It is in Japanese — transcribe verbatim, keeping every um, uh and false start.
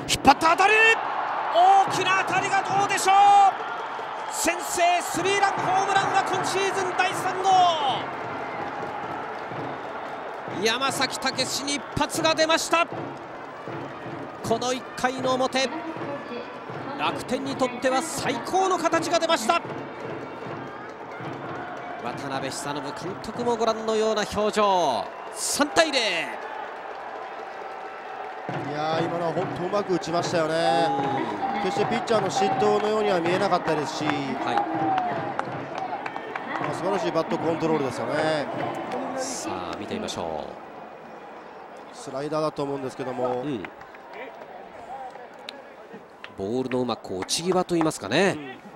引っ張った当たり、大きな当たりがどうでしょう。先制スリーランホームランが今シーズンだいさん号。山崎武司に一発が出ました。このいっかいの表、楽天にとっては最高の形が出ました。渡辺久信監督もご覧のような表情。さんたいゼロ。 いやー、今のは本当うまく打ちましたよね。決してピッチャーの失投のようには見えなかったですし、はい、まあ素晴らしいバットコントロールですよね。 さあ見てみましょう。スライダーだと思うんですけども、うん、 ボールのうまく落ち際といいますかね、